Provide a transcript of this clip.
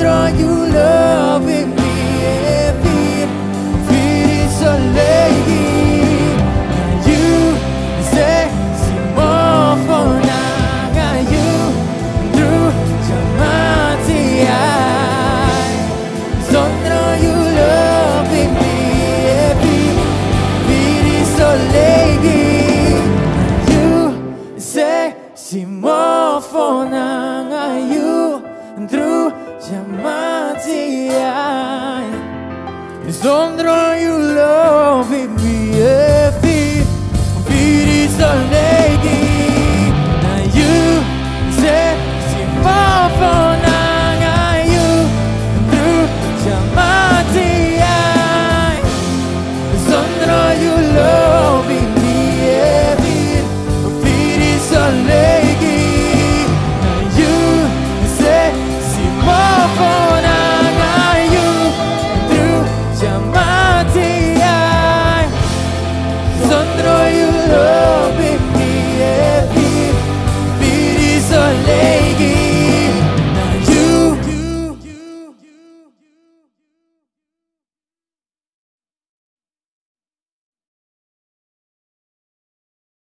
draw you love with me. Feet is a lady. You say more for now. You through Jamati. Don't draw you love with me. Feet is a lady. You say more for now. You through Jamati. Don't draw you love with me.